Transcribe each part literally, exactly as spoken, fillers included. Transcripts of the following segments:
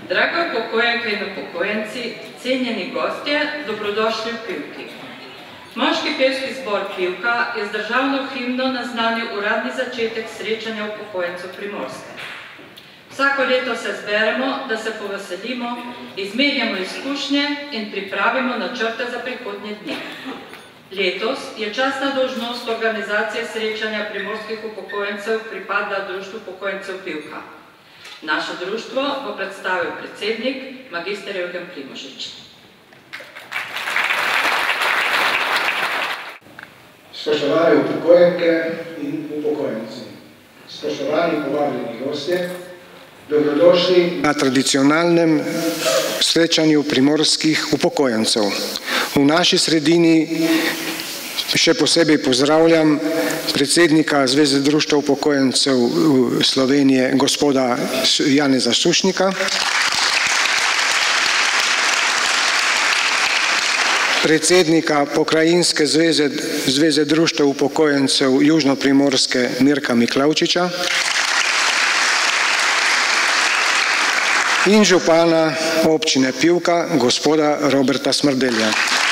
Drage upokojenke in upokojenci, cenjeni gostje, dobrodošli v Pivki. Moški pevski zbor Pivka je z državno himno naznanil uradni začetek srečanja upokojencev Primorske. Vsako leto se zberemo, da se poveselimo, izmenjamo izkušnje in pripravimo načrte za prihodnje dni. Letos je častna dolžnost organizacije srečanja primorskih upokojencev pripadla Društvu upokojencev Pivka. Naše društvo bo predstavil predsednik, magister Eugen Primožič. Spoštovane upokojenke in upokojenci, spoštovani povabljeni gostje, dobrodošli na tradicionalnem srečanju primorskih upokojencev. V naši sredini še posebej pozdravljam predsednika Zveze društev upokojencev Slovenije, gospoda Janeza Sušnika, predsednika Pokrajinske zveze, zveze društev upokojencev Južno-Primorske Mirka Miklavčiča in župana občine Pivka, gospoda Roberta Smrdelja.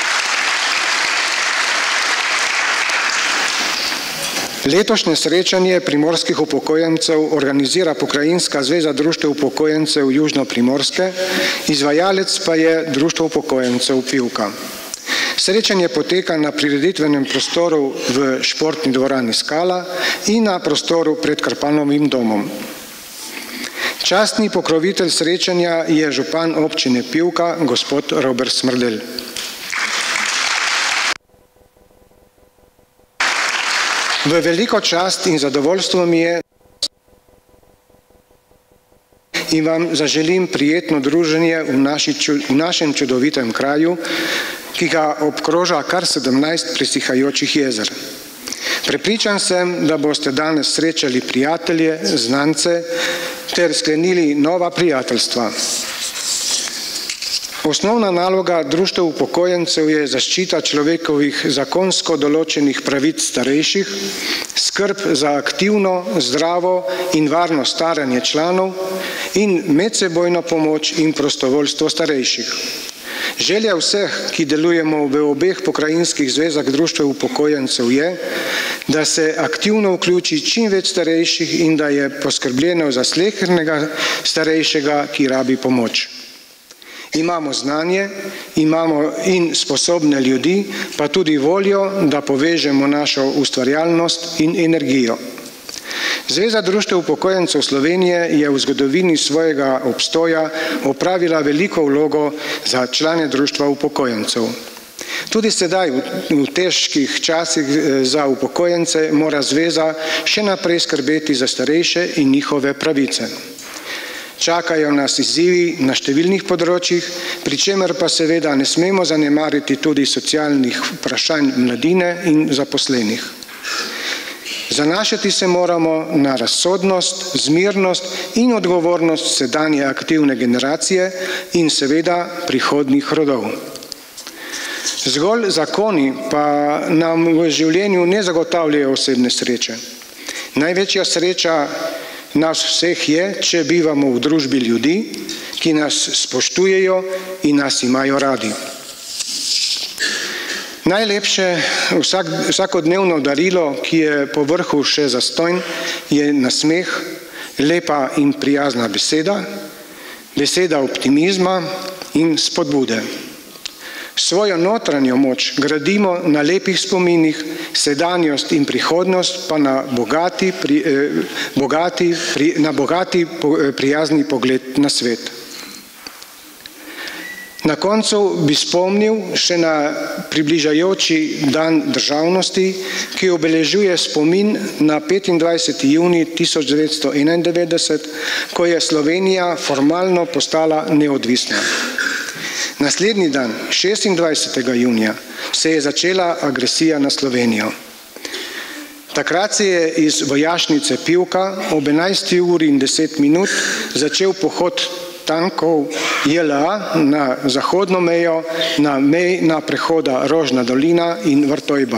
Letošnje srečanje primorskih upokojencev organizira Pokrajinska zveza društev upokojencev Južno-Primorske, izvajalec pa je Društvo upokojencev Pivka. Srečanje poteka na prireditvenem prostoru v športni dvorani Skala in na prostoru pred Krpanovim domom. Častni pokrovitelj srečanja je župan občine Pivka, gospod Robert Smrdelj. V veliko čast in zadovoljstvo mi je in vam zaželim prijetno druženje v, naši, v našem čudovitem kraju, ki ga obkroža kar sedemnajst presihajočih jezer. Prepričan sem, da boste danes srečali prijatelje, znance ter sklenili nova prijateljstva. Osnovna naloga društev upokojencev je zaščita človekovih zakonsko določenih pravic starejših, skrb za aktivno, zdravo in varno staranje članov in medsebojno pomoč in prostovoljstvo starejših. Želja vseh, ki delujemo v obeh pokrajinskih zvezah društev upokojencev je, da se aktivno vključi čim več starejših in da je poskrbljeno za slehernega starejšega, ki rabi pomoč. Imamo znanje, imamo in sposobne ljudi, pa tudi voljo, da povežemo našo ustvarjalnost in energijo. Zveza društev upokojencev Slovenije je v zgodovini svojega obstoja opravila veliko vlogo za člane društva upokojencev. Tudi sedaj v težkih časih za upokojence mora zveza še naprej skrbeti za starejše in njihove pravice. Čakajo nas izzivi na številnih področjih, pri čemer pa seveda ne smemo zanemariti tudi socialnih vprašanj mladine in zaposlenih. Zanašati se moramo na razsodnost, zmirnost in odgovornost sedanje aktivne generacije in seveda prihodnjih rodov. Zgolj zakoni pa nam v življenju ne zagotavljajo osebne sreče. Največja sreča nas vseh je, če bivamo v družbi ljudi, ki nas spoštujejo in nas imajo radi. Najlepše vsak, vsakodnevno darilo, ki je po vrhu še zastonj, je nasmeh, lepa in prijazna beseda, beseda optimizma in spodbude. Svojo notranjo moč gradimo na lepih spominih, sedanjost in prihodnost pa na bogati, pri, eh, bogati, pri, na bogati prijazni pogled na svet. Na koncu bi spomnil še na približajoči dan državnosti, ki obeležuje spomin na petindvajseti junij tisoč devetsto enaindevetdeset, ko je Slovenija formalno postala neodvisna. Naslednji dan, šestindvajsetega junija, se je začela agresija na Slovenijo. Takrat se je iz vojašnice Pivka ob enajsti uri in deset minut začel pohod tankov J L A na zahodno mejo, na mejna prehoda Rožna dolina in Vrtojba.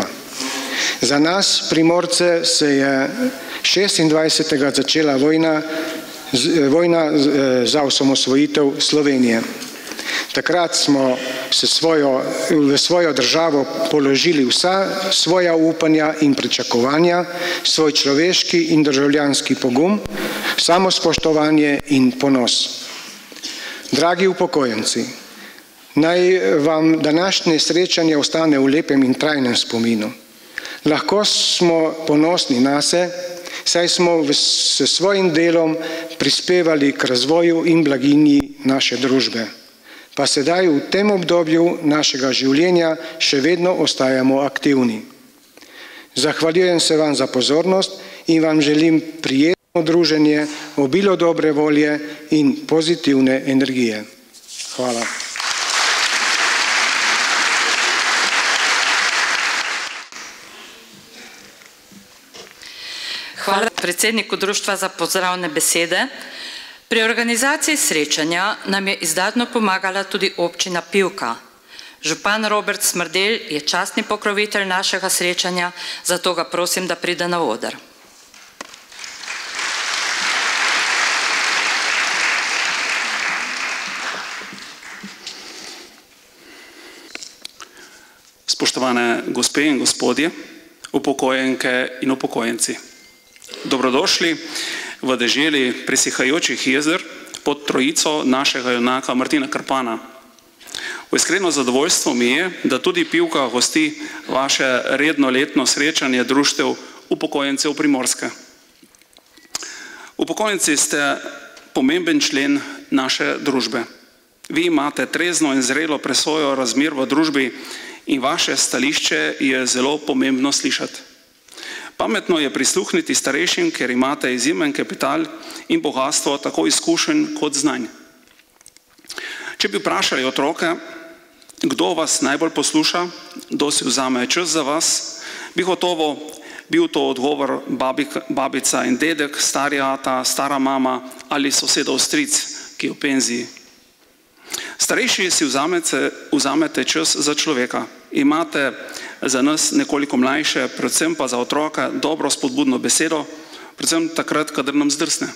Za nas, Primorce, se je šestindvajsetega začela vojna vojna za osamosvojitev Slovenije. Takrat smo se svojo, v svojo državo položili vsa svoja upanja in pričakovanja, svoj človeški in državljanski pogum, samospoštovanje in ponos. Dragi upokojenci, naj vam današnje srečanje ostane v lepem in trajnem spominu. Lahko smo ponosni nase, saj smo s svojim delom prispevali k razvoju in blaginji naše družbe. Pa sedaj v tem obdobju našega življenja še vedno ostajamo aktivni. Zahvaljujem se vam za pozornost in vam želim prijetno druženje, obilo dobre volje in pozitivne energije. Hvala. Hvala predsedniku društva za pozdravne besede. Pri organizaciji srečanja nam je izdatno pomagala tudi občina Pivka. Župan Robert Smrdelj je častni pokrovitelj našega srečanja, zato ga prosim, da pride na oder. Spoštovane gospe in gospodje, upokojenke in upokojenci. Dobrodošli v deželi presihajočih jezer pod trojico našega junaka Martina Krpana. V iskreno zadovoljstvo mi je, da tudi Pivka gosti vaše redno letno srečanje društev upokojencev Primorske. Upokojenci ste pomemben člen naše družbe. Vi imate trezno in zrelo presojo razmer v družbi in vaše stališče je zelo pomembno slišati. Pametno je prisluhniti starejšim, ker imate izjemen kapital in bogatstvo tako izkušenj kot znanj. Če bi vprašali otroke, kdo vas najbolj posluša, kdo si vzame čas za vas, bi gotovo bil to odgovor babica in dedek, stari ata, stara mama ali sosedov stric, ki je v penziji. Starejši si vzamete, vzamete čas za človeka. Imate za nas nekoliko mlajše, predvsem pa za otroka, dobro spodbudno besedo, predvsem takrat, kadar nam zdrsne.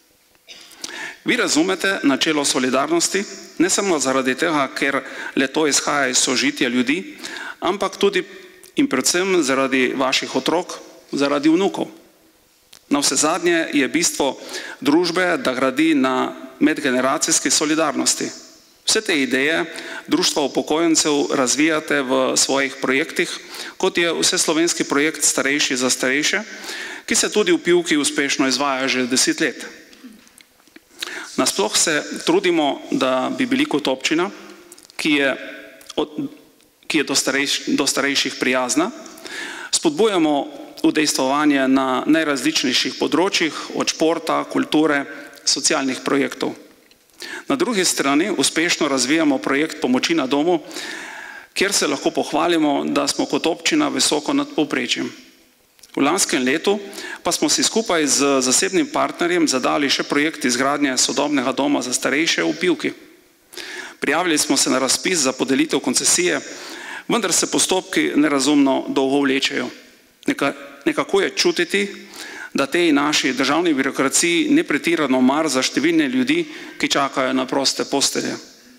Vi razumete načelo solidarnosti, ne samo zaradi tega, ker le to izhaja iz sožitja ljudi, ampak tudi in predvsem zaradi vaših otrok, zaradi vnukov. Na vse zadnje je bistvo družbe, da gradi na medgeneracijski solidarnosti. Vse te ideje Društva upokojencev razvijate v svojih projektih, kot je vseslovenski projekt Starejši za starejše, ki se tudi v Pivki uspešno izvaja že deset let. Nasploh se trudimo, da bi bili kot občina, ki je, ki je do, starejš, do starejših prijazna, spodbujamo udejstvovanje na najrazličnejših področjih, od športa, kulture, socialnih projektov. Na drugi strani uspešno razvijamo projekt pomoči na domu, kjer se lahko pohvalimo, da smo kot občina visoko nad povprečjem. V lanskem letu pa smo si skupaj z zasebnim partnerjem zadali še projekt izgradnje sodobnega doma za starejše v Pivki. Prijavili smo se na razpis za podelitev koncesije, vendar se postopki nerazumno dolgo vlečejo. Neka, nekako je čutiti, da tej naši državni birokraciji ne pretirano mar za številne ljudi, ki čakajo na proste postelje.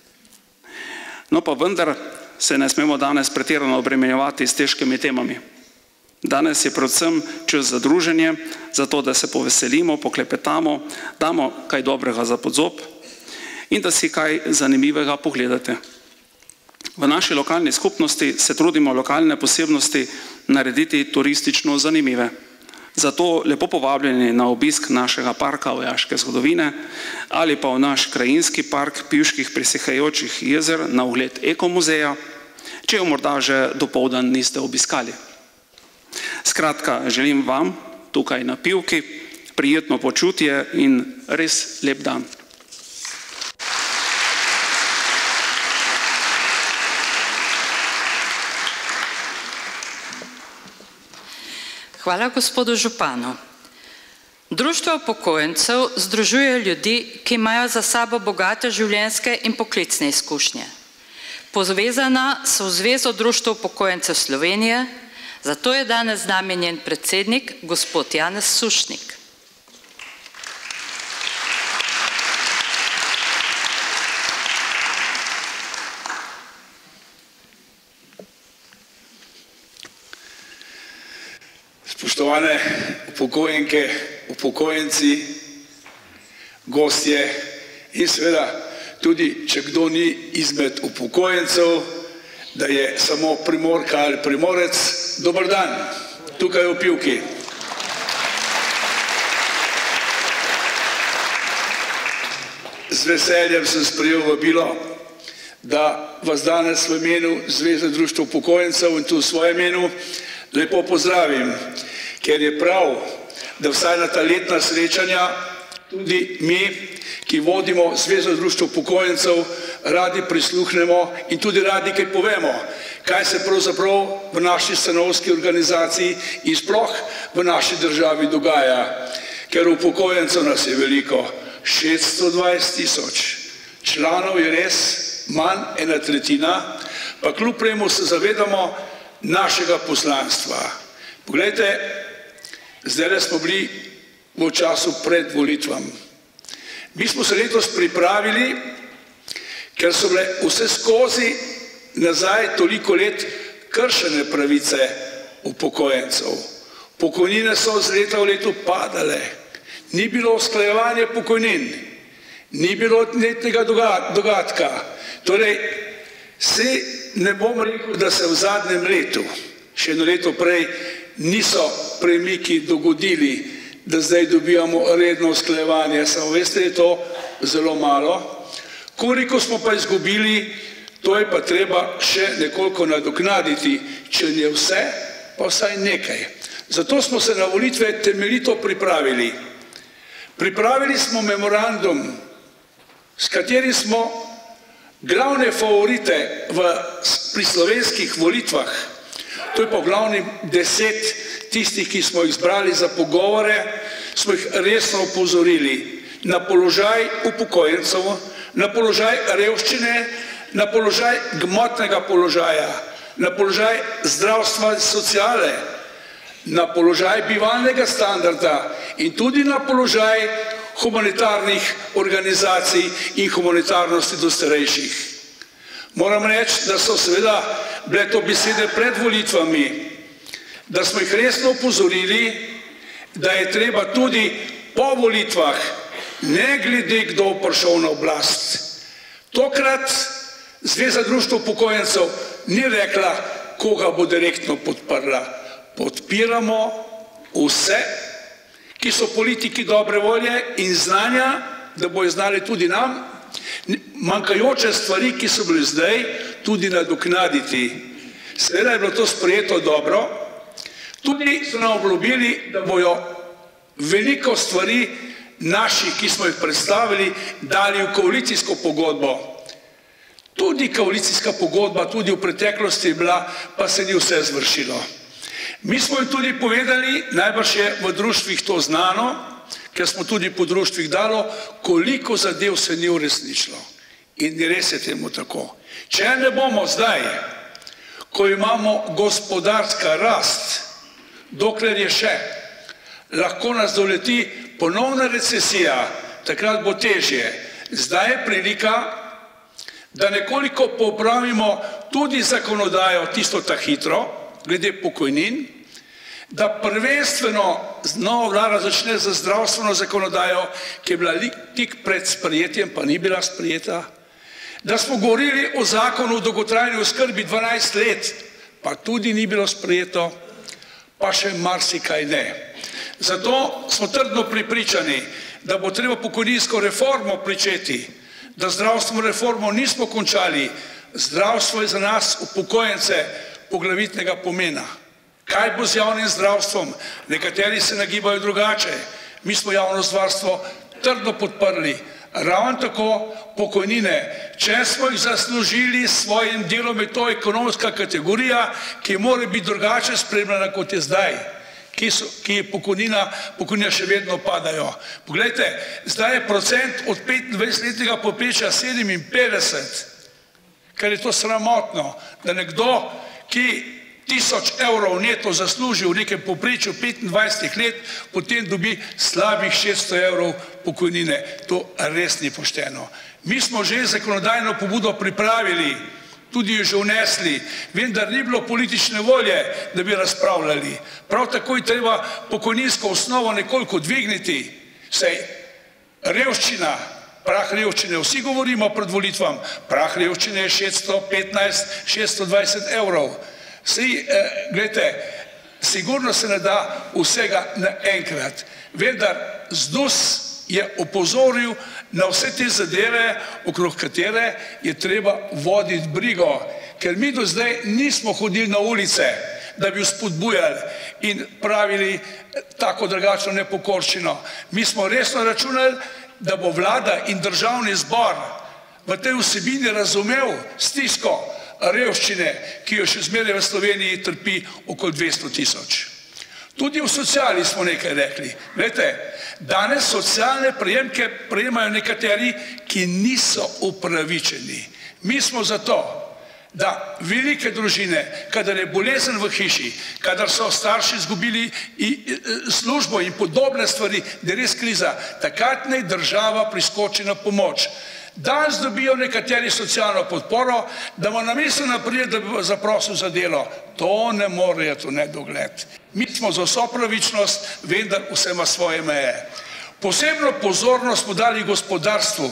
No pa vendar se ne smemo danes pretirano obremenjevati s težkimi temami. Danes je predvsem čas za druženje, zato da se poveselimo, poklepetamo, damo kaj dobrega za podzob in da si kaj zanimivega pogledate. V naši lokalni skupnosti se trudimo lokalne posebnosti narediti turistično zanimive. Zato lepo povabljeni na obisk našega parka vojaške zgodovine ali pa v naš krajinski park Pivških presihajočih jezer na ogled ekomuzeja, če jo morda že dopoldan niste obiskali. Skratka, želim vam tukaj na Pivki prijetno počutje in res lep dan. Hvala gospodu županu. Društvo upokojencev združuje ljudi, ki imajo za sabo bogate življenjske in poklicne izkušnje. Povezana so v Zvezo društva upokojencev Slovenije, zato je danes z nami njen predsednik, gospod Janez Sušnik. Spoštovane upokojenke, upokojenci, gostje in seveda tudi, če kdo ni izmed upokojencev, da je samo Primorka ali Primorec, dober dan, tukaj v Pivki. Z veseljem sem sprejel vabilo, da vas danes v imenu Zveze društev upokojencev in tudi v svojem imenu lepo pozdravim, ker je prav, da vsaj na ta letna srečanja tudi mi, ki vodimo Zvezo društev upokojencev, radi prisluhnemo in tudi radi kaj povemo, kaj se pravzaprav v naši stanovski organizaciji in sploh v naši državi dogaja, ker upokojencev nas je veliko, šeststo dvajset tisoč, članov je res manj ena tretjina, pa kljub temu se zavedamo našega poslanstva. Poglejte, zdaj smo bili v času pred volitvam. Mi smo se letos pripravili, ker so bile vse skozi nazaj toliko let kršene pravice upokojencev. Pokojnine so z leta v leto padale, ni bilo usklajevanja pokojnin, ni bilo letnega dodatka. Torej, se ne bom rekel, da se v zadnjem letu, še eno leto prej, niso premiki dogodili, da zdaj dobivamo redno usklajevanje. Samo veste, je to zelo malo. Koliko smo pa izgubili, to je pa treba še nekoliko nadoknaditi, če ne vse, pa vsaj nekaj. Zato smo se na volitve temeljito pripravili. Pripravili smo memorandum, s katerim smo glavne favorite v, pri slovenskih volitvah, to je pa v glavnem deset tistih, ki smo jih zbrali za pogovore, smo jih resno opozorili na položaj upokojencev, na položaj revščine, na položaj gmotnega položaja, na položaj zdravstva in sociale, na položaj bivalnega standarda in tudi na položaj humanitarnih organizacij in humanitarnosti do starejših. Moram reči, da so seveda bile to besede pred volitvami, da smo jih resno opozorili, da je treba tudi po volitvah, ne glede kdo prišel na oblast. Tokrat Zveza društev upokojencev ni rekla, koga bo direktno podprla. Podpiramo vse, ki so politiki dobre volje in znanja, da bojo znali tudi nam manjkajoče stvari, ki so bili zdaj, tudi nadoknaditi. Seveda je bilo to sprejeto dobro. Tudi so nam obljubili, da bojo veliko stvari naših, ki smo jih predstavili, dali v koalicijsko pogodbo. Tudi koalicijska pogodba, tudi v preteklosti je bila, pa se ni vse zvršilo. Mi smo jim tudi povedali, najbrž je v društvih to znano, ker smo tudi po društvih dalo, koliko zadev se ni uresničilo. In res je temu tako. Če ne bomo zdaj, ko imamo gospodarska rast, dokler je še, lahko nas doleti ponovna recesija, takrat bo težje. Zdaj je prilika, da nekoliko popravimo tudi zakonodajo tisto ta hitro, glede pokojnin, da prvenstveno nova vlada začne za zdravstveno zakonodajo, ki je bila tik pred sprejetjem, pa ni bila sprejeta, da smo govorili o zakonu o dolgotrajni oskrbi dvanajst let, pa tudi ni bilo sprejeto, pa še marsikaj ne. Zato smo trdno prepričani, da bo treba pokojninsko reformo pričeti, da zdravstveno reformo nismo končali. Zdravstvo je za nas upokojence poglavitnega pomena. Kaj bo z javnim zdravstvom? Nekateri se nagibajo drugače. Mi smo javno zdravstvo trdno podprli. Ravno tako pokojnine. Če smo jih zaslužili s svojim delom, je to ekonomska kategorija, ki mora biti drugače spremljena, kot je zdaj, ki, so, ki je pokojnina, pokojnina še vedno padajo. Poglejte, zdaj je procent od petindvajsetletnega povprečja sedeminpetdeset, ker je to sramotno, da nekdo, ki tisoč evrov neto zasluži v nekem povprečju petindvajset let, potem dobi slabih šeststo evrov pokojnine. To res ni pošteno. Mi smo že zakonodajno pobudo pripravili tudi jo že vnesli, vendar ni bilo politične volje, da bi razpravljali. Prav tako je treba pokojninsko osnovo nekoliko dvigniti, saj revščina, prah revščine, vsi govorimo pred volitvam, prah revščine je šeststo petnajst, šeststo dvajset evrov. Sej, eh, gledajte, sigurno se ne da vsega naenkrat, vendar ZDUS je opozoril na vse te zadeve, okrog katere je treba voditi brigo, ker mi do zdaj nismo hodili na ulice, da bi spodbujali in pravili tako drugačno nepokorščino. Mi smo resno računali, da bo vlada in državni zbor v tej vsebini razumel stisko revščine, ki jo še zmeraj v Sloveniji trpi okoli dvesto tisoč. Tudi v sociali smo nekaj rekli. Glejte, danes socialne prejemke prejemajo nekateri, ki niso upravičeni. Mi smo zato, da velike družine, kadar je bolezen v hiši, kadar so starši izgubili službo in podobne stvari, da je res kriza, takrat naj država priskoči na pomoč. Danes dobijo nekateri socialno podporo, da bo namesto naprej, da bi zaprosil za delo. To ne morejo, to nedogled. Mi smo za vso pravičnost, vendar vse ima svoje meje. Posebno pozornost smo dali gospodarstvu,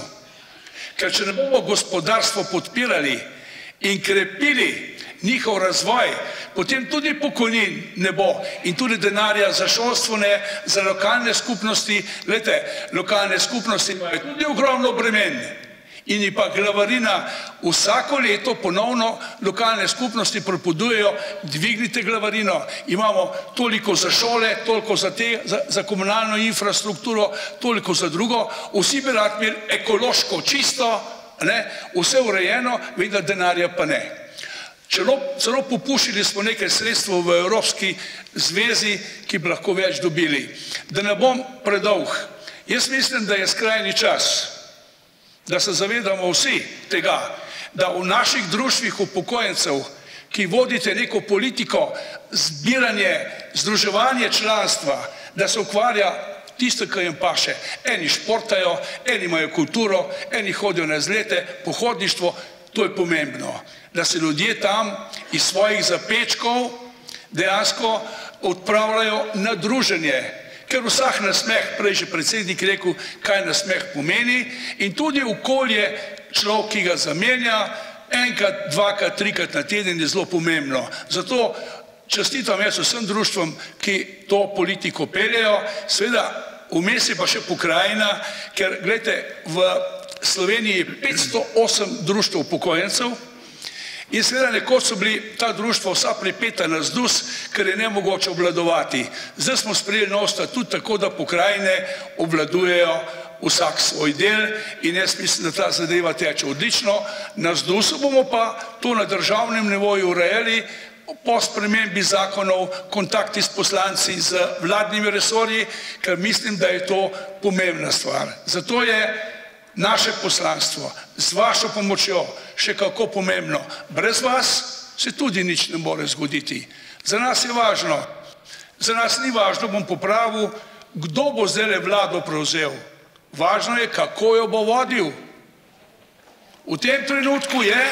ker če ne bomo gospodarstvo podpirali in krepili njihov razvoj, potem tudi pokojnin ne bo in tudi denarja za šolstvo ne, za lokalne skupnosti. Glejte, lokalne skupnosti imajo tudi ogromno bremen in je pa glavarina vsako leto ponovno lokalne skupnosti propodujejo, dvignite glavarino, imamo toliko za šole, toliko za te, za, za komunalno infrastrukturo, toliko za drugo, vsi bi rad imeli ekološko čisto, ne, vse urejeno, vendar denarja pa ne. Celo, celo popušili smo nekaj sredstev v Evropski zvezi, ki bi lahko več dobili. Da ne bom predolg, jaz mislim, da je skrajni čas, da se zavedamo vsi tega, da v naših društvih upokojencev, ki vodite neko politiko, zbiranje, združevanje članstva, da se ukvarja tisto, kar jim paše. Eni športajo, eni imajo kulturo, eni hodijo na izlete, pohodništvo, to je pomembno. Da se ljudje tam iz svojih zapečkov dejansko odpravljajo na druženje. Ker vsak nasmeh, prej že predsednik rekel, kaj nasmeh pomeni, in tudi okolje človek, ki ga zamenja, enkrat, dvakrat, trikrat na teden je zelo pomembno. Zato čestitam jaz vsem društvom, ki to politiko peljejo, seveda vmes je pa še pokrajina, ker gledajte, v Sloveniji je petsto osem društev upokojencev, in seveda nekoč so bili ta društva vsa pripeta na ZDUS, ker je nemogoče obvladovati. Zdaj smo sprejeli nov statut tako, da pokrajine obvladujejo vsak svoj del in jaz mislim, da ta zadeva teče odlično. Na ZDUS-u bomo pa to na državnem nivoju urejali po spremembi zakonov, kontakti s poslanci, z vladnimi resorji, ker mislim, da je to pomembna stvar. Zato je naše poslanstvo z vašo pomočjo še kako pomembno. Brez vas se tudi nič ne more zgoditi. Za nas je važno, za nas ni važno, bom popravil, kdo bo zdaj vlado prevzel. Važno je, kako jo bo vodil. V tem trenutku je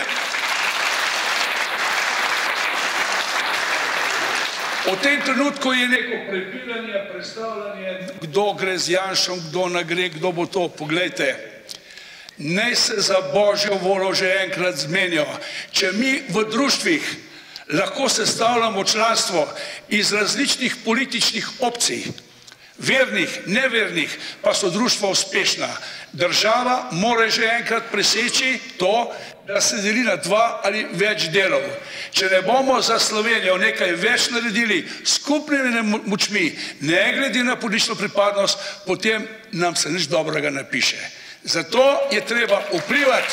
v tem trenutku je neko prepiranje, predstavljanje, kdo gre z Janšom, kdo ne gre, kdo bo to. Poglejte, naj se za božjo voljo že enkrat zmenijo. Če mi v društvih lahko sestavljamo članstvo iz različnih političnih opcij, vernih, nevernih, pa so društva uspešna. Država mora že enkrat preseči to, da se deli na dva ali več delov. Če ne bomo za Slovenijo nekaj več naredili skupnimi močmi, ne glede na politično pripadnost, potem nam se nič dobrega ne piše. Zato je treba vplivati,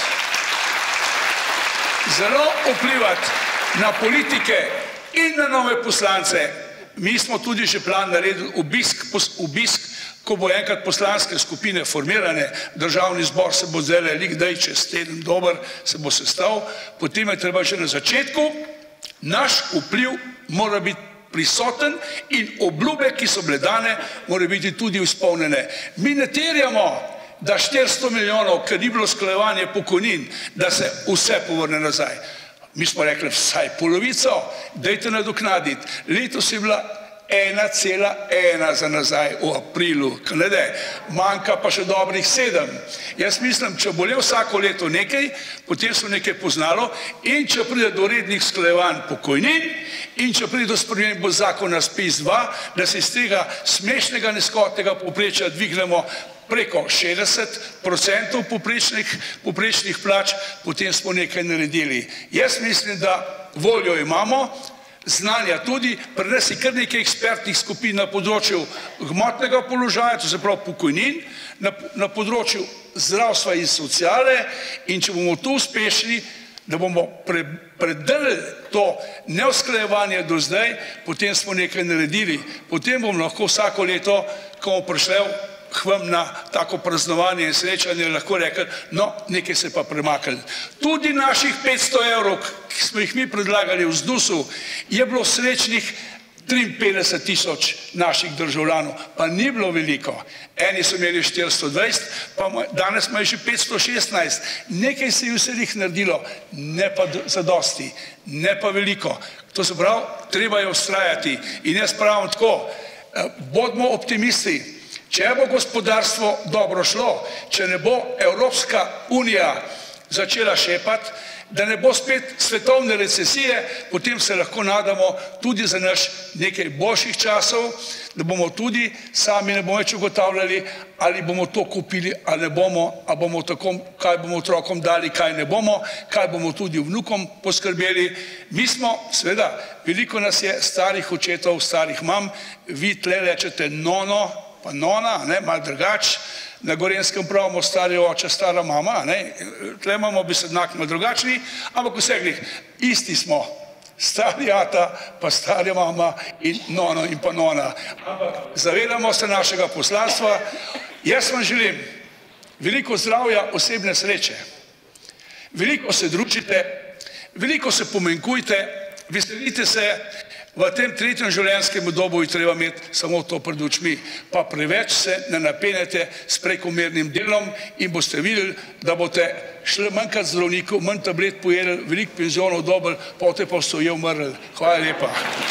zelo vplivati na politike in na nove poslance. Mi smo tudi že plan naredili obisk, obisk, ko bo enkrat poslanske skupine formirane, državni zbor se bo zdaj lik daj čez teden dober, se bo sestal, potem je treba že na začetku, naš vpliv mora biti prisoten in obljube, ki so bile dane, mora biti tudi izpolnjene. Mi ne terjamo, da štiristo milijonov, ker ni bilo usklajevanje pokojnin, da se vse povrne nazaj. Mi smo rekli vsaj polovico, dajte nadoknaditi. Letos je bila ena cela ena za nazaj v aprilu, ne, manjka pa še dobrih sedem. Jaz mislim, če bo le vsako leto nekaj, potem so nekaj poznalo in če pride do rednih sklejevanj pokojnin in če pride do spremembe zakona S P I Z dva, da se iz tega smešnega nizkotnega povprečja dvignemo preko šestdeset procentov povprečnih plač, potem smo nekaj naredili. Jaz mislim, da voljo imamo, znanja tudi, pri nas je kar nekaj ekspertnih skupin na področju gmotnega položaja, to se pravi pokojnin, na, na področju zdravstva in sociale, in če bomo tu uspešni, da bomo pre, predrli to neusklajevanje do zdaj, potem smo nekaj naredili. Potem bomo lahko vsako leto, ko bomo prišli k vam na tako praznovanje in srečanje, lahko rekli, no, nekaj se pa premaknili. Tudi naših petsto evrov, ki smo jih mi predlagali v Z D U S-u, je bilo srečnih triinpetdeset tisoč naših državljanov, pa ni bilo veliko. Eni so imeli štiristo dvajset, pa danes imajo že petsto šestnajst. Nekaj se je vseh naredilo, ne pa zadosti, ne pa veliko. To se pravi, treba je vztrajati. In jaz pravim tako, bodimo optimisti. Če bo gospodarstvo dobro šlo, če ne bo Evropska unija začela šepati, da ne bo spet svetovne recesije, potem se lahko nadamo tudi za naš nekaj boljših časov, da bomo tudi sami ne bomo več ugotavljali, ali bomo to kupili, ali ne bomo, ali bomo tako, kaj bomo otrokom dali, kaj ne bomo, kaj bomo tudi vnukom poskrbeli. Mi smo, seveda, veliko nas je starih očetov, starih mam, vi tle rečete nono, pa nona, ne, malo drugač, na Gorenjskem pravimo stari oče, stara mama, ne, tle imamo besednjak malo drugačni, ampak vseglih, isti smo, stari ata, pa stara mama in nono in pa nona. Ampak zavedamo se našega poslanstva. Jaz vam želim veliko zdravja, osebne sreče, veliko se družite, veliko se pomenkujte, veselite se. V tem tretjem življenjskem dobu je treba imeti samo to pred očmi, pa preveč se ne napenete s prekomernim delom in boste videli, da boste šli manjkrat zdravniku, manj tablet pojedli, veliko penzionov dobili, potem pa so je umrli. Hvala lepa.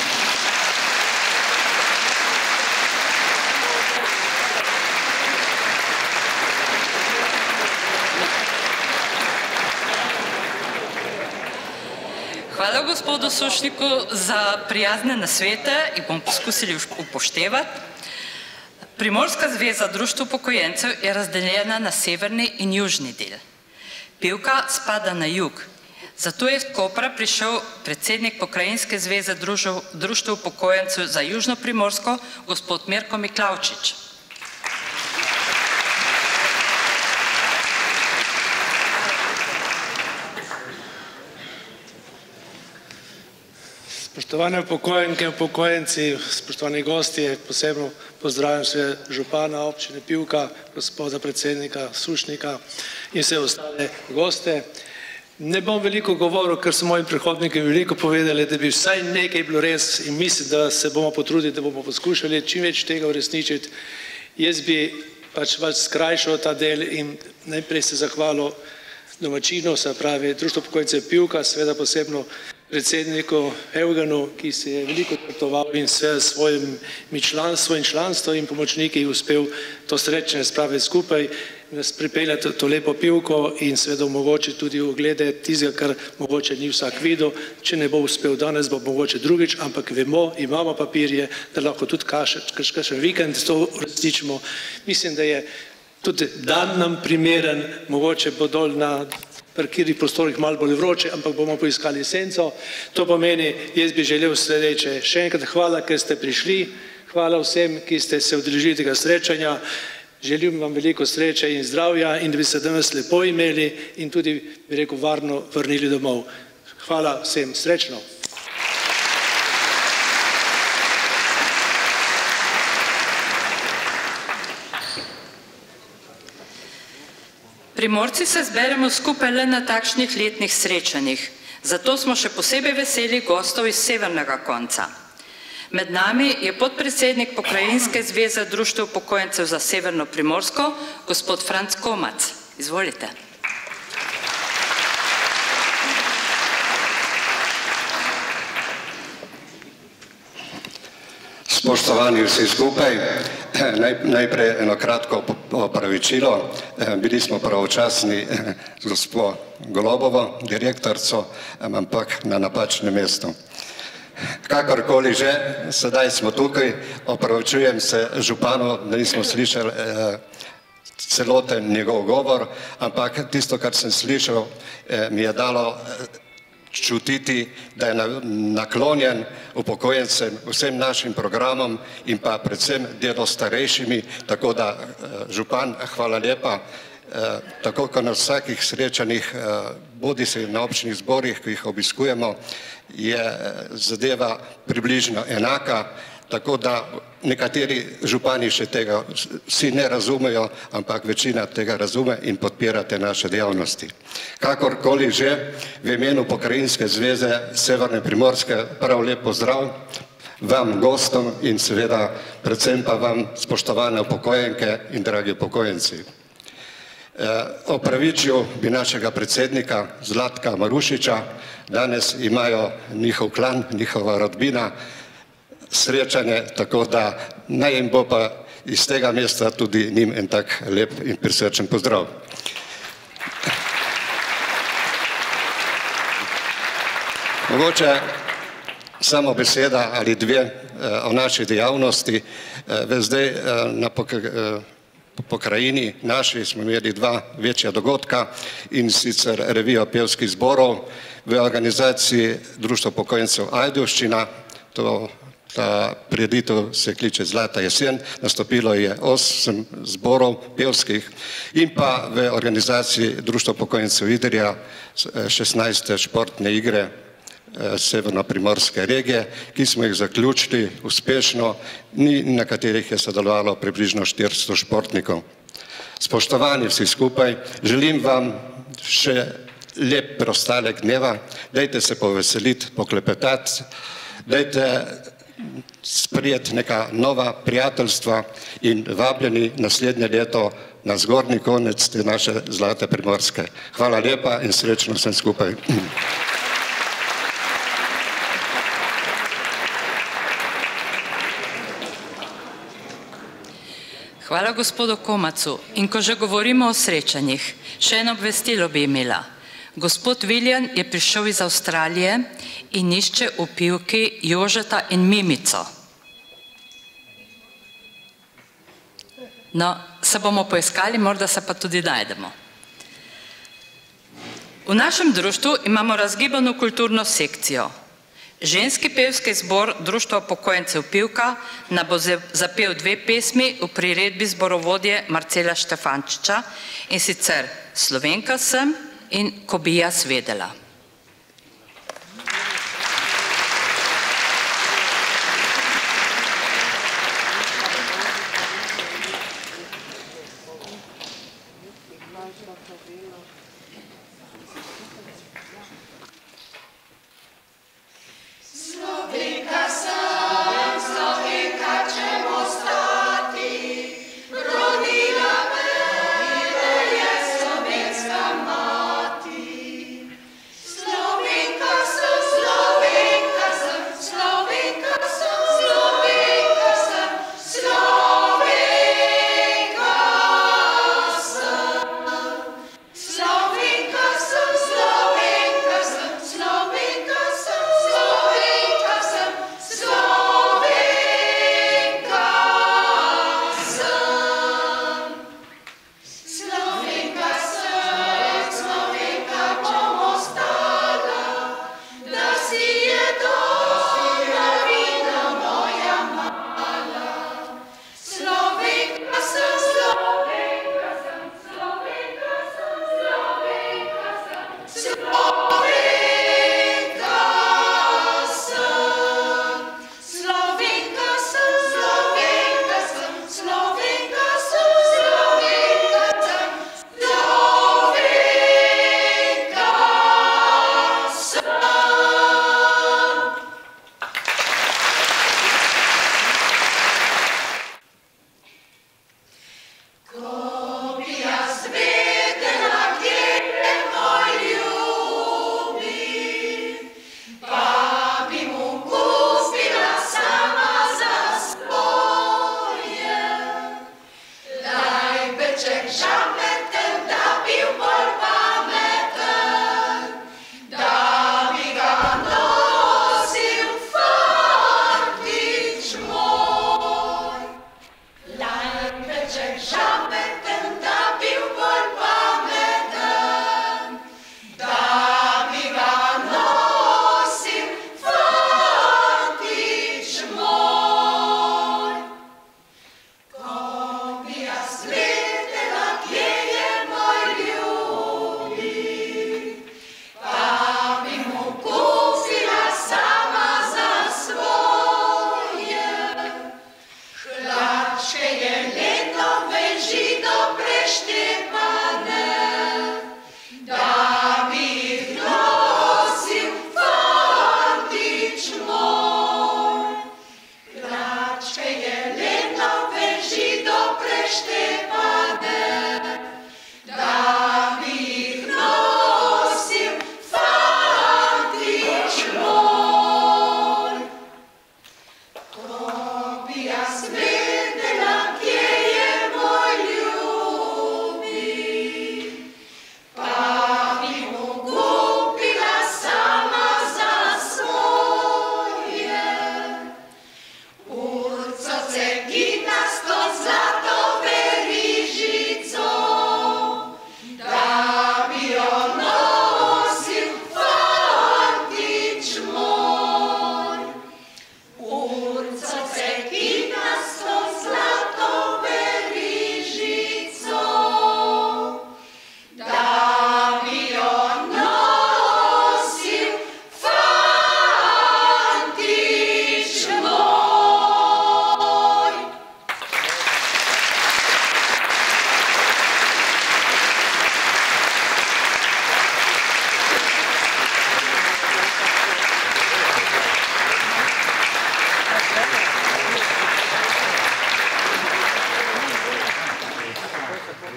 Hvala gospodu Sušniku za prijazne nasvete in bomo poskusili upoštevati. Primorska zveza društv upokojencev je razdeljena na severni in južni del. Pivka spada na jug, zato je iz Kopra prišel predsednik Pokrajinske zveze društv upokojencev za Južno Primorsko, gospod Mirko Miklavčič. Spoštovane upokojenke, upokojenci, spoštovani gostje, posebno pozdravljam sve župana občine Pivka, gospoda predsednika Sušnika in vse ostale goste. Ne bom veliko govoril, ker so moji predhodniki veliko povedali, da bi vsaj nekaj bilo res in mislim, da se bomo potrudili, da bomo poskušali čim več tega uresničiti. Jaz bi pač skrajšal ta del in najprej se zahvalil domačinu, se pravi Društvo upokojencev Pivka, seveda posebno predsedniku Evgenu, ki se je veliko trtoval in sve svojim članstvo in članstvo in pomočniki uspel to srečanje spraviti skupaj, nas pripeljati to lepo Pivko in seveda omogočiti tudi oglede tistega, kar mogoče ni vsak videl. Če ne bo uspel danes, bo mogoče drugič, ampak vemo, imamo papirje, da lahko tudi kakšen vikend to uresničimo. Mislim, da je tudi dan nam primeren, mogoče bo dol na parkirnih prostorih malo bolj vroče, ampak bomo poiskali senco. To pomeni, jaz bi želel sledeče. Še enkrat hvala, ker ste prišli, hvala vsem, ki ste se udeležili tega srečanja. Želim vam veliko sreče in zdravja in da bi se danes lepo imeli in tudi, bi rekel, varno vrnili domov. Hvala vsem, srečno. Primorci se zberemo skupaj le na takšnih letnih srečanjih, zato smo še posebej veseli gostov iz severnega konca. Med nami je podpredsednik Pokrajinske zveze društev upokojencev za Severno Primorsko, gospod Franc Komac. Izvolite. Spoštovani vsi skupaj, najprej eno kratko opravičilo. Bili smo pravočasni z gospo Golobovo, direktorico, ampak na napačnem mestu. Kakorkoli že, sedaj smo tukaj, opravičujem se županu, da nismo slišali celoten njegov govor, ampak tisto, kar sem slišal, mi je dalo čutiti, da je naklonjen upokojencem, vsem našim programom in pa predvsem delo starejšimi, tako da župan, hvala lepa, tako kot na vsakih srečanjih, bodi se na občnih zborih, ki jih obiskujemo, je zadeva približno enaka, tako da nekateri župani še tega vsi ne razumejo, ampak večina tega razume in podpirate naše dejavnosti. Kakorkoli že, v imenu Pokrajinske zveze Severne Primorske prav lep pozdrav vam, gostom in seveda predvsem pa vam, spoštovane upokojenke in dragi upokojenci. Opravičil bi našega predsednika Zlatka Marušiča, danes imajo njihov klan, njihova rodbina, srečanje, tako da naj jim bo pa iz tega mesta tudi njim en tak lep in prisrčen pozdrav. Mogoče samo beseda ali dve o naši dejavnosti. Zdaj na pokrajini naši smo imeli dva večja dogodka in sicer revijo pevskih zborov v organizaciji Društva upokojencev Ajdovščina, to ta prireditev se kliče Zlata jesen, nastopilo je osem zborov pevskih in pa v organizaciji Društva upokojencev Idrija šestnajste športne igre Severno-Primorske regije, ki smo jih zaključili uspešno, na katerih je sodelovalo približno štiristo športnikov. Spoštovani vsi skupaj, želim vam še lep preostalek dneva, dajte se poveseliti, poklepetati, dajte sprijeti neka nova prijateljstva in vabljeni naslednje leto na zgornji konec te naše Zlate Primorske. Hvala lepa in srečno vsem skupaj. Hvala gospodu Komacu. In ko že govorimo o srečanjih, še eno obvestilo bi imela. Gospod Viljan je prišel iz Avstralije in išče v pivki Jožeta in Mimico. No, se bomo poiskali, morda se pa tudi najdemo. V našem društvu imamo razgibano kulturno sekcijo. Ženski pevski zbor Društva upokojencev Pivka nam bo zapel dve pesmi v priredbi zborovodje Marcela Štefančiča, in sicer Slovenka sem in Ko bi jaz vedela. Slovenka sem, Slovenka sem,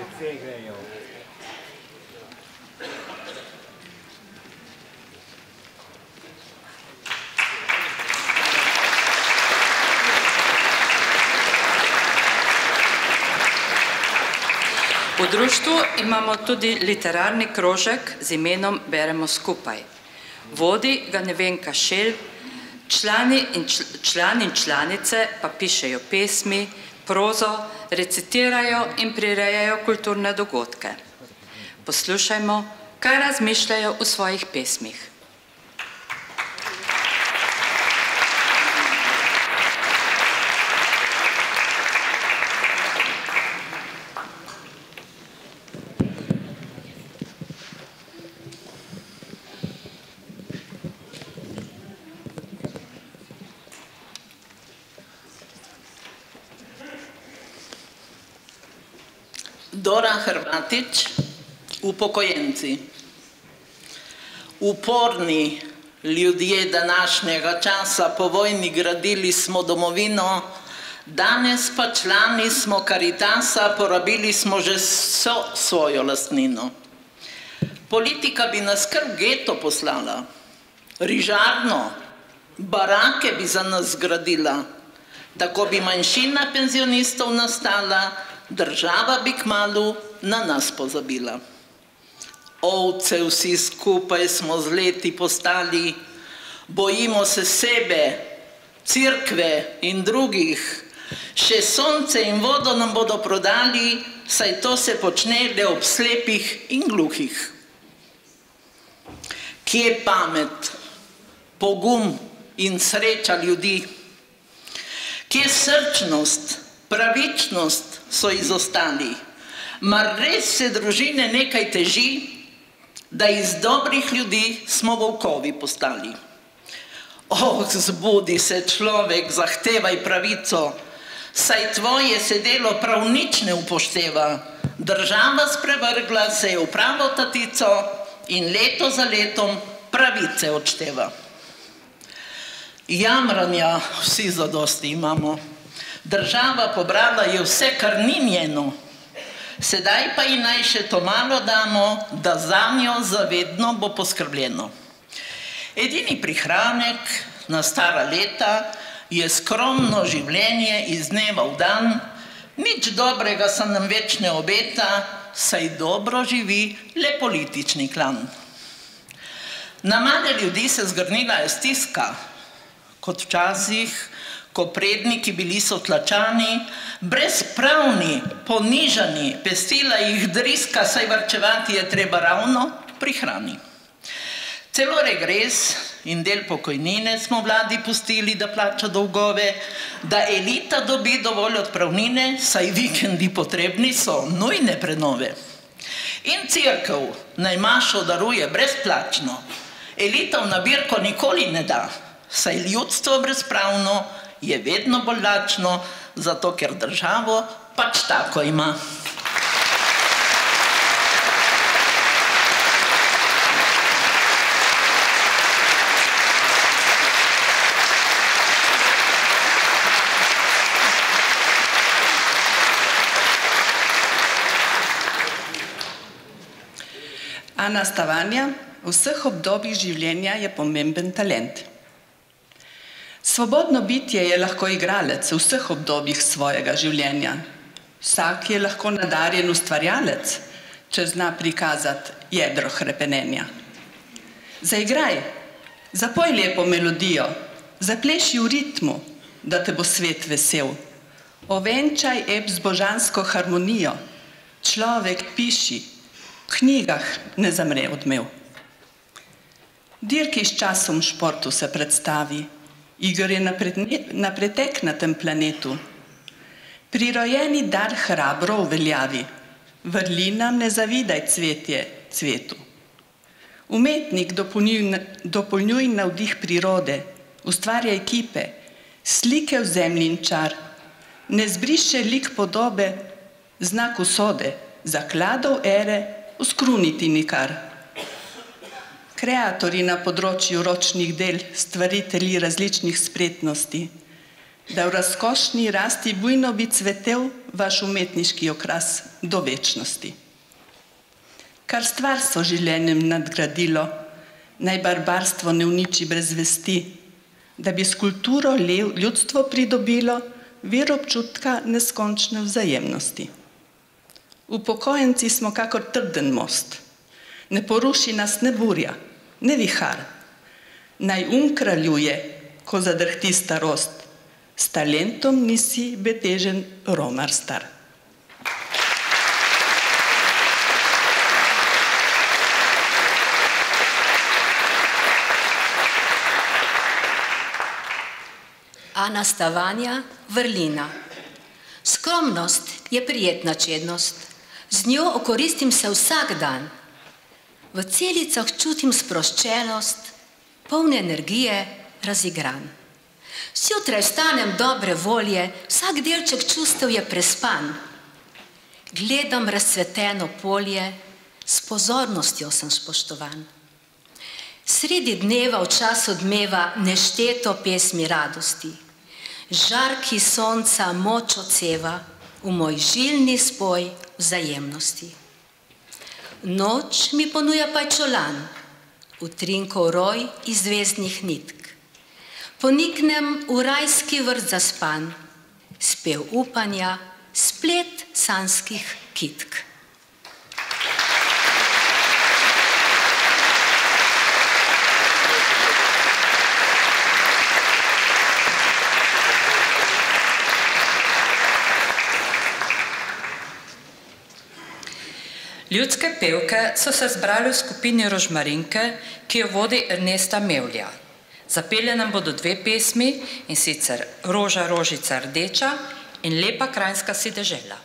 V društvu imamo tudi literarni krožek z imenom Beremo skupaj. Vodi ga Nevenka Šelj, člani in, čl člani in članice pa pišejo pesmi, prozo, recitirajo in prirejajo kulturne dogodke. Poslušajmo, kaj razmišljajo v svojih pesmih. Dora Hrvatič, upokojenci. Uporni ljudje današnjega časa po vojni gradili smo domovino, danes pa člani smo Karitasa, porabili smo že vso svojo lastnino. Politika bi nas kar v geto poslala, rižarno, barake bi za nas zgradila, tako bi manjšina penzionistov nastala, država bi kmalu na nas pozabila. Ovce vsi skupaj smo z leti postali, bojimo se sebe, cerkve in drugih, še sonce in vodo nam bodo prodali, saj to se počne le ob slepih in gluhih. Kje pamet, pogum in sreča ljudi? Kje srčnost, pravičnost so izostali? Mar res se družine nekaj teži, da iz dobrih ljudi smo volkovi postali? Oh, zbudi se človek, zahtevaj pravico, saj tvoje se delo prav nič ne upošteva. Država sprevrgla se je v pravo tatico in leto za letom pravice odšteva. Jamranja vsi zadosti imamo. Država pobrala je vse, kar ni njeno. Sedaj pa ji naj še to malo damo, da zanjo zavedno bo poskrbljeno. Edini prihranek na stara leta je skromno življenje iz dneva v dan, nič dobrega se nam več ne obeta, saj dobro živi le politični klan. Na mlade ljudi se zgrnila je stiska, kot včasih, ko predniki bili so tlačani, brezpravni, ponižani, pestila jih driska, saj varčevati je treba ravno pri hrani. Celo regres in del pokojnine smo vladi pustili, da plača dolgove, da elita dobi dovolj odpravnine, saj vikendi potrebni so nujne prenove. In cerkev naj mašo daruje brezplačno, elita v nabirko nikoli ne da, saj ljudstvo brezpravno je vedno bolj lačno, zato ker državo pač tako ima. Ana Stavanja, v vseh obdobjih življenja je pomemben talent. Svobodno bitje je lahko igralec v vseh obdobjih svojega življenja. Vsak je lahko nadarjen ustvarjalec, če zna prikazati jedro hrepenenja. Zaigraj, zapoj lepo melodijo, zapleši v ritmu, da te bo svet vesel. Ovenčaj ep z božansko harmonijo, človek piši, v knjigah ne zamre odmev. Dirki s časom v športu se predstavi, igor je na pretek na tem planetu. Prirojeni dar hrabro uveljavi, vrlinam ne zavidaj cvetje cvetu. Umetnik dopolnjuj navdih prirode, ustvarja ekipe, slike v zemlji in čar, ne zbriše lik podobe, znak usode, zakladov ere, uskruniti nikar. Kreatorji na področju ročnih del, stvaritelji različnih spretnosti, da v razkošni rasti bujno bi cvetel vaš umetniški okras do večnosti. Kar stvarstvo življenjem nadgradilo, naj barbarstvo ne uniči brez vesti, da bi s kulturo ljudstvo pridobilo vir občutka neskončne vzajemnosti. Upokojenci smo kakor trden most. Ne poruši nas ne burja, ne vihar. Naj um kraljuje, ko zadrhti starost. S talentom nisi betežen romar star. Anasta Vanja, vrlina. Skromnost je prijetna čednost. Z njo okoristim se vsak dan. V celicah čutim sproščenost, polne energije, razigran. Zjutraj vstanem dobre volje, vsak delček čustev je prespan. Gledam razcveteno polje, s pozornostjo sem spoštovan. Sredi dneva v času dmeva nešteto pesmi radosti. Žarki sonca moč odseva v moj žilni spoj vzajemnosti. Noč mi ponuja pajčolan, utrinkov roj iz zvezdnih nitk. Poniknem v rajski vrt zaspan, spev upanja, splet sanskih kitk. Ljudske pevke so se zbrali v skupini Rožmarinke, ki jo vodi Ernesta Mevlja. Zapele nam bodo dve pesmi, in sicer Roža, rožica rdeča in Lepa krajinska si dežela.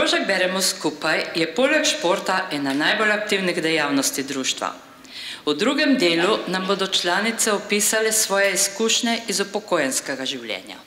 Krožek Beremo skupaj je poleg športa ena najbolj aktivnih dejavnosti društva. V drugem delu nam bodo članice opisale svoje izkušnje iz upokojenskega življenja.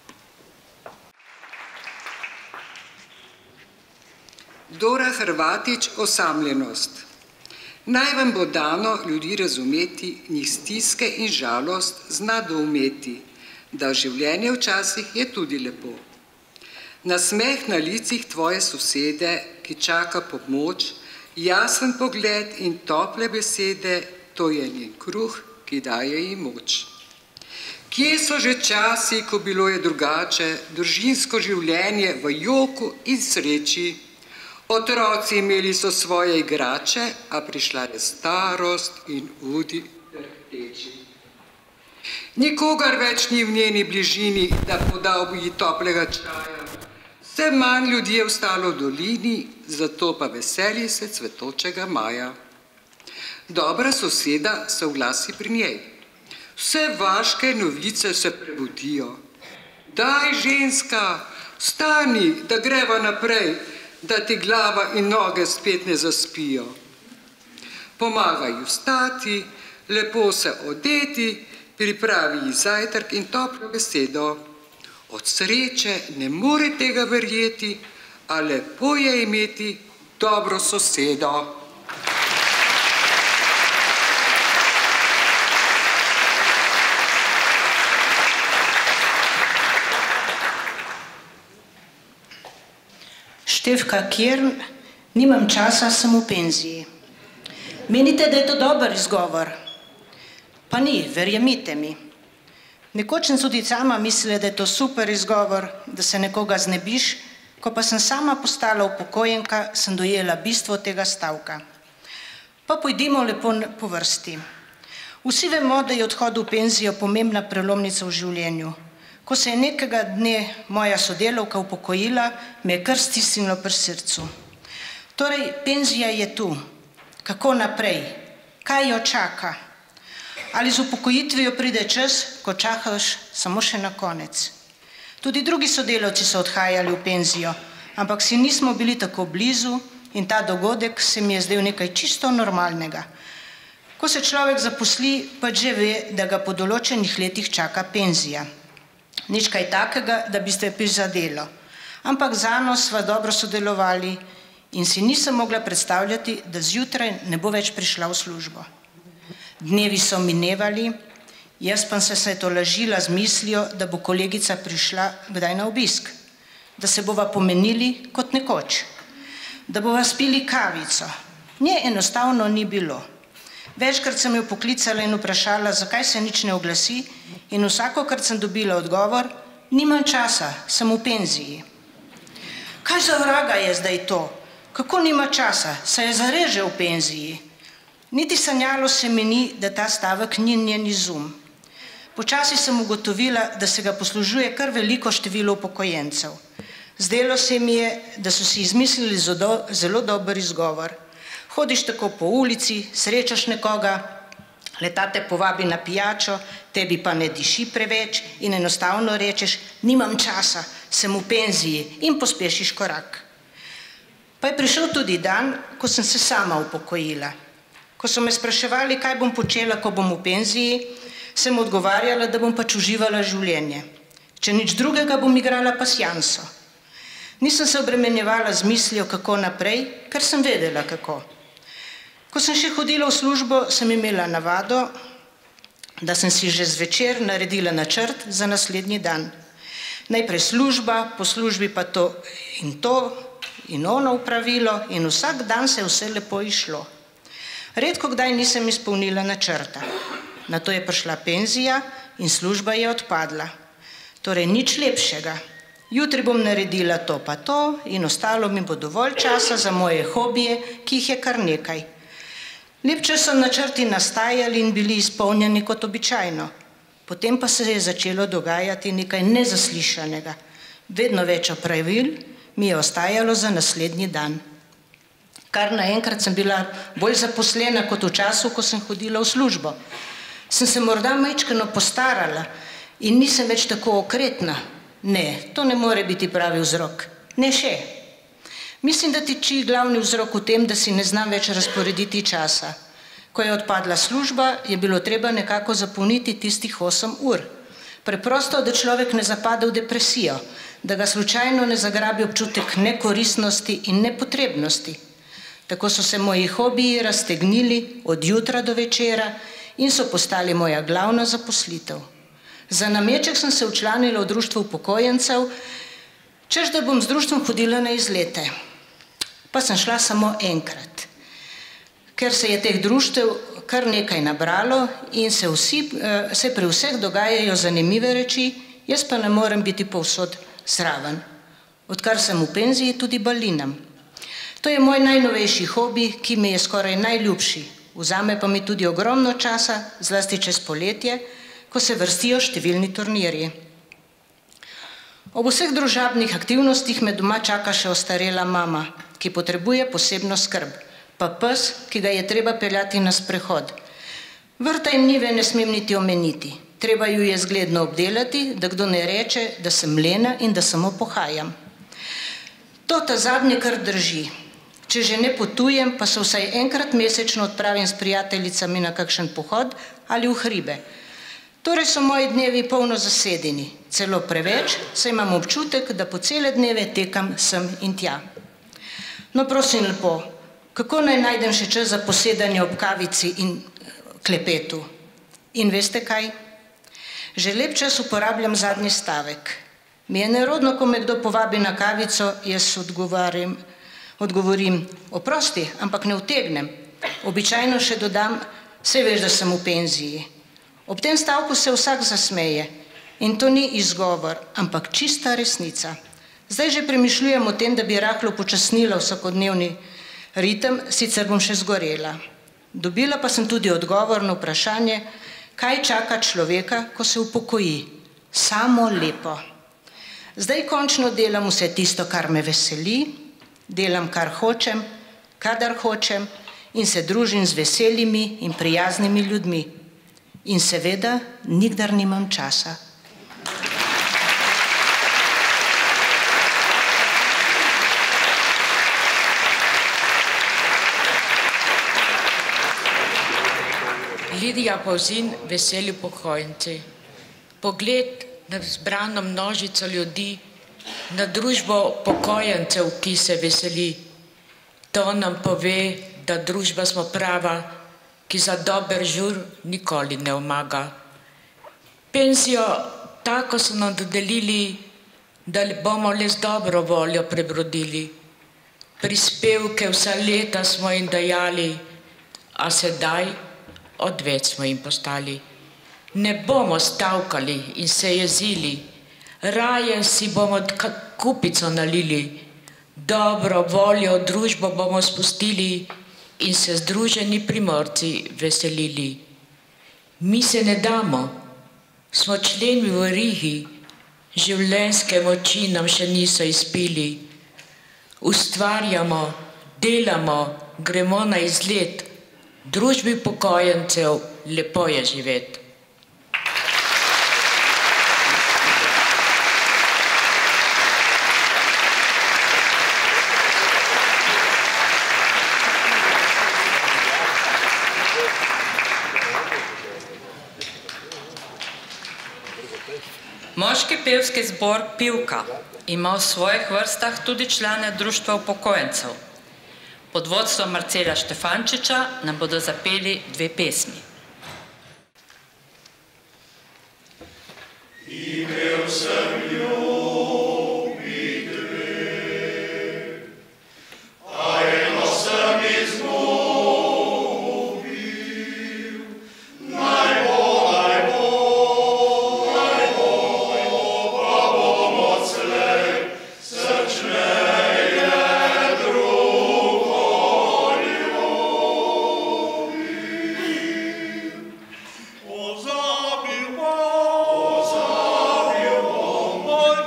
Dora Hrvatič, osamljenost. Naj vam bo dano ljudi razumeti, njih stiske in žalost zna doumeti, da življenje včasih je tudi lepo. Nasmeh na licih tvoje sosede, ki čaka pomoč, jasen pogled in tople besede, to je njen kruh, ki daje ji moč. Kje so že časi, ko bilo je drugače, družinsko življenje v joku in sreči? Otroci imeli so svoje igrače, a prišla je starost in udi trpeči. Nikogar več ni v njeni bližini, da podal bi ji toplega čaja. Vse manj ljudi je ostalo v dolini, zato pa veseli se cvetočega maja. Dobra soseda se oglasi pri njej. Vse vaške novice se prebudijo. Daj, ženska, vstani, da greva naprej, da ti glava in noge spet ne zaspijo. Pomagaj ji vstati, lepo se odeti, pripravi ji zajtrk in toplo besedo. Od sreče ne more tega verjeti, a lepo je imeti dobro sosedo. Štefka Kern, nimam časa, sem v penziji. Menite, da je to dober izgovor? Pa ni, verjemite mi. Nekoč sem tudi sama mislila, da je to super izgovor, da se nekoga znebiš, ko pa sem sama postala upokojenka, sem dojela bistvo tega stavka. Pa pojdimo lepo po vrsti. Vsi vemo, da je odhod v penzijo pomembna prelomnica v življenju. Ko se je nekega dne moja sodelavka upokojila, me je kar stisnilo pri srcu. Torej, penzija je tu. Kako naprej? Kaj jo čaka? Ali z upokojitvijo pride čas, ko čakaš samo še na konec? Tudi drugi sodelavci so odhajali v penzijo, ampak si nismo bili tako blizu in ta dogodek se mi je zdel nekaj čisto normalnega. Ko se človek zaposli, pa že ve, da ga po določenih letih čaka penzija. Nič kaj takega, da bi se prizadelo. Ampak zano sva dobro sodelovali in si nisem mogla predstavljati, da zjutraj ne bo več prišla v službo. Dnevi so minevali, jaz pa sem se tolažila z mislijo, da bo kolegica prišla kdaj na obisk, da se bova pomenili kot nekoč, da bova spili kavico. Nje enostavno ni bilo. Večkrat sem jo poklicala in vprašala, zakaj se nič ne oglasi, in vsakokrat sem dobila odgovor, nimam časa, sem v penziji. Kaj za vraga je zdaj to? Kako nima časa, saj je zares že v penziji? Niti sanjalo se mi ni, da ta stavek ni njen izum. Počasi sem ugotovila, da se ga poslužuje kar veliko število upokojencev. Zdelo se mi je, da so si izmislili zelo dober izgovor. Hodiš tako po ulici, srečaš nekoga, leta te povabi na pijačo, tebi pa ne diši preveč in enostavno rečeš, nimam časa, sem v penziji in pospešiš korak. Pa je prišel tudi dan, ko sem se sama upokojila. Ko so me spraševali, kaj bom počela, ko bom v penziji, sem odgovarjala, da bom pač uživala življenje. Če nič drugega, bom igrala pasjanso. Nisem se obremenjevala z mislijo, kako naprej, ker sem vedela, kako. Ko sem še hodila v službo, sem imela navado, da sem si že zvečer naredila načrt za naslednji dan. Najprej služba, po službi pa to in to in ono upravilo in vsak dan se je vse lepo išlo. Redko kdaj nisem izpolnila načrta. Nato je prišla penzija in služba je odpadla. Torej nič lepšega. Jutri bom naredila to pa to in ostalo mi bo dovolj časa za moje hobije, ki jih je kar nekaj. Lepče so načrti nastajali in bili izpolnjeni kot običajno. Potem pa se je začelo dogajati nekaj nezaslišanega. Vedno več opravil mi je ostajalo za naslednji dan. Kar naenkrat sem bila bolj zaposlena kot v času, ko sem hodila v službo. Sem se morda majčkeno postarala in nisem več tako okretna. Ne, to ne more biti pravi vzrok. Ne še. Mislim, da tiči glavni vzrok v tem, da si ne znam več razporediti časa. Ko je odpadla služba, je bilo treba nekako zapolniti tistih osem ur. Preprosto, da človek ne zapade v depresijo, da ga slučajno ne zagrabi občutek nekoristnosti in nepotrebnosti. Tako so se moji hobiji raztegnili od jutra do večera in so postali moja glavna zaposlitev. Za nameček sem se včlanila v društvo upokojencev, češ da bom z društvom hodila na izlete. Pa sem šla samo enkrat, ker se je teh društev kar nekaj nabralo in se, vsi, se pri vseh dogajajo zanimive reči, jaz pa ne morem biti povsod zraven. Odkar sem v penziji, tudi balinam. To je moj najnovejši hobi, ki mi je skoraj najljubši. Vzame pa mi tudi ogromno časa, zlasti čez poletje, ko se vrstijo številni turnirji. Ob vseh družabnih aktivnostih me doma čaka še ostarela mama, ki potrebuje posebno skrb, pa pes, ki ga je treba peljati na sprehod. Vrta in njive ne smem niti omeniti. Treba ju je zgledno obdelati, da kdo ne reče, da sem lena in da samo pohajam. To ta zadnje kar drži. Če že ne potujem, pa se vsaj enkrat mesečno odpravim s prijateljicami na kakšen pohod ali v hribe. Torej so moji dnevi polno zasedeni, celo preveč, saj imam občutek, da po cele dneve tekam sem in tja. No, prosim lepo, kako naj najdem še čas za posedanje ob kavici in klepetu? In veste kaj? Že lep čas uporabljam zadnji stavek. Mi je nerodno, ko me kdo povabi na kavico, jaz odgovarim, odgovorim, oprosti, ampak ne utegnem. Običajno še dodam, saj veš, da sem v penziji. Ob tem stavku se vsak zasmeje in to ni izgovor, ampak čista resnica. Zdaj že premišljujem o tem, da bi rahlo počasnila vsakodnevni ritem, sicer bom še zgorela. Dobila pa sem tudi odgovor na vprašanje, kaj čaka človeka, ko se upokoji. Samo lepo. Zdaj končno delam vse tisto, kar me veseli, delam, kar hočem, kadar hočem in se družim z veselimi in prijaznimi ljudmi. In seveda, nikdar nimam časa. Lidija Pavzin, Veseli upokojenci. Pogled na zbrano množico ljudi, na družbo upokojencev, ki se veseli. To nam pove, da družba smo prava, ki za dober žur nikoli ne omaga. Penzijo tako so nam dodelili, da bomo le z dobro voljo prebrodili. Prispevke vsa leta smo jim dajali, a sedaj odveč smo jim postali. Ne bomo stavkali in se jezili, raje si bomo kupico nalili, dobro voljo v družbo bomo spustili in se združeni Primorci veselili. Mi se ne damo, smo členi v verigi, življenjske moči nam še niso izpili. Ustvarjamo, delamo, gremo na izlet, družbi upokojencev lepo je živeti. Moški pevski zbor Pivka ima v svojih vrstah tudi člane društva upokojencev. Pod vodstvom Marcela Štefančiča nam bodo zapeli dve pesmi. Imel sem ljubi dve, a eno sem izgubil. Naj bo, naj bo, naj bo, pa bom odslej srčneje drugo ljubil. Pozabil bom, pozabil bom,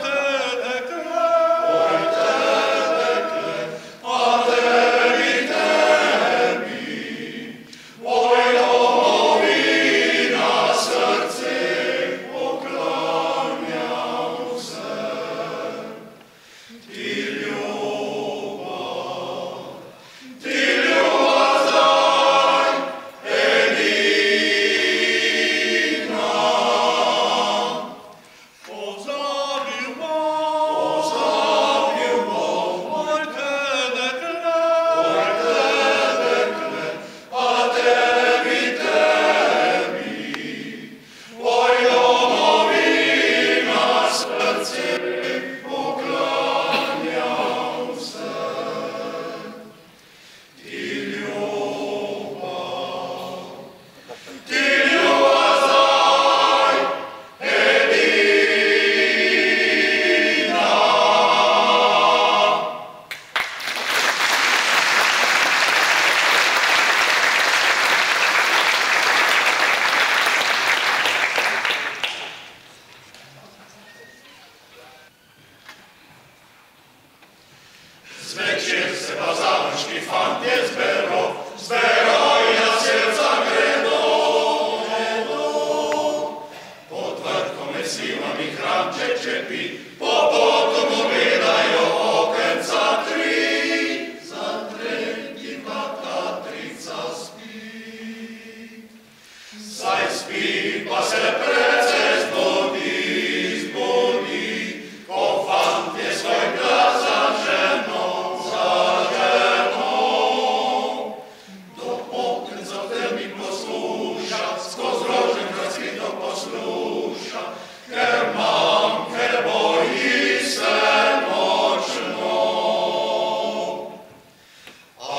se pa završki fantje zbero, zbero in na srca gredo, gredo. Pod vrhom med svimami hramček čepi, po potom gledajo okenca tri, za tretji pa Katrica spi. Saj spi, pa se precej zbudi, zbudi, ko fantje svoj glas zaženo, zaženo. Do okenca v temi posluša, skoz rožen razvito posluša, ker mam, ker boji se močno. A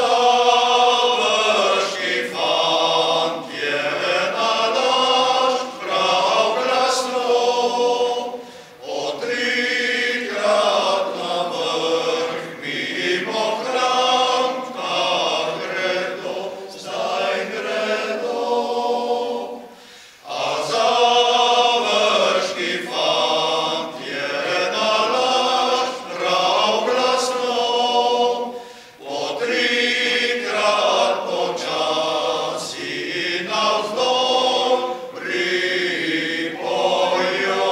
završki fantje nalaž prav glasno, o trikrat na vrh mimo hramka gredo, zdaj gredo. A završki fantje nalaž prav glasno, po trikrat počasi navzdol pripojo.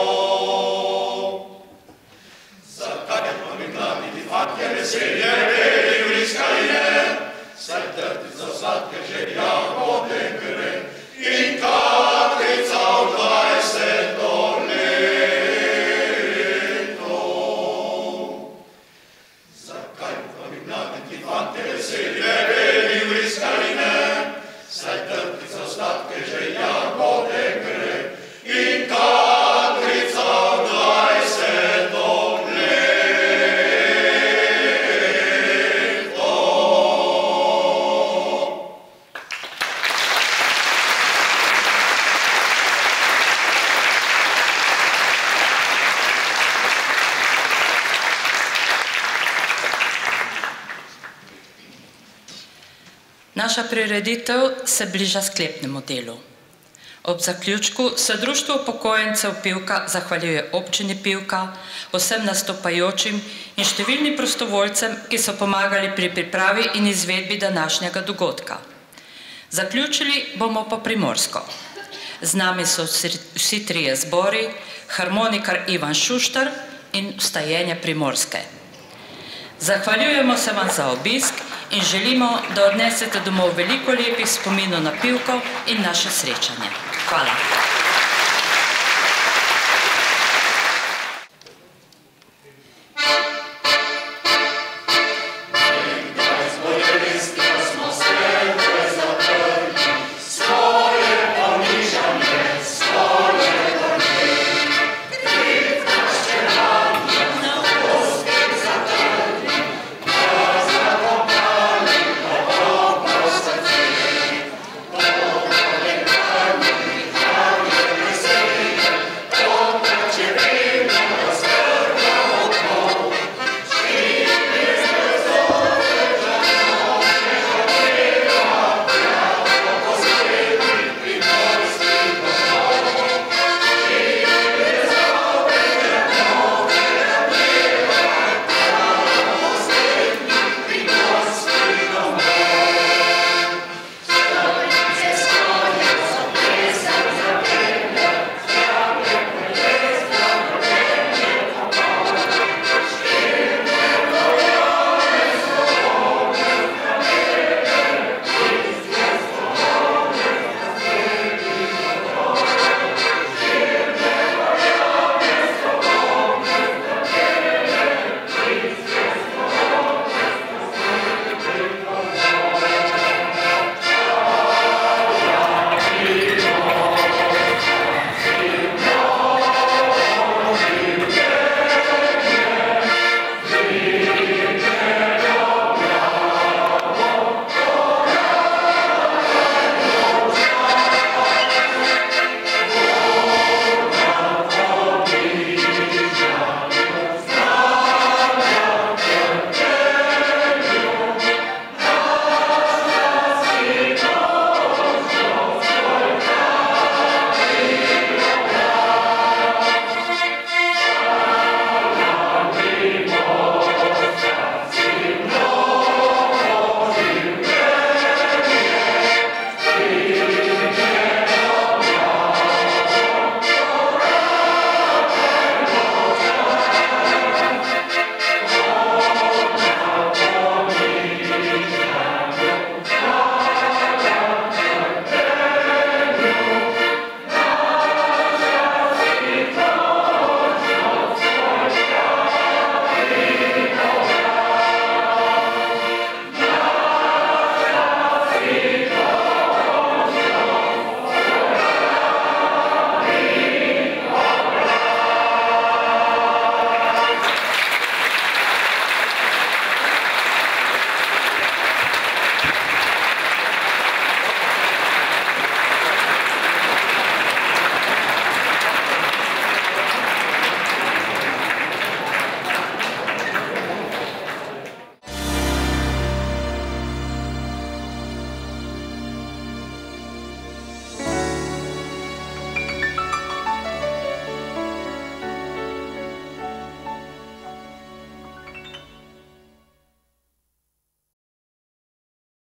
Zakaj pa mi mladi ti fantje veselje, veli vriskanje, saj trtica sladke želja vode gre in Katrica v dvajseto leto. Zakaj pa mi mladi ti fantje veselje, veli vriskanje, saj trtica sladke želja vode gre in Katrica v dvajseto leto. Naša prireditev se bliža sklepnemu delu. Ob zaključku se Društvo upokojencev Pivka zahvaljuje občini Pivka, vsem nastopajočim in številnim prostovoljcem, ki so pomagali pri pripravi in izvedbi današnjega dogodka. Zaključili bomo po primorsko. Z nami so vsi trije zbori, harmonikar Ivan Šuštar in vstajenje Primorske. Zahvaljujemo se vam za obisk in želimo, da odnesete domov veliko lepih spominov na Pivko in naše srečanje. Hvala.